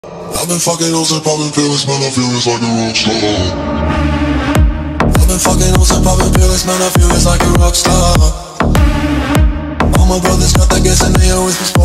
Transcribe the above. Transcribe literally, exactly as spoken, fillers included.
I've been fucking hoes and popping pills, man, I feel it's like a rock star. I've been fucking hoes and popping pills, man, I feel it's like a rock star. All my brothers got that gas and they always respond.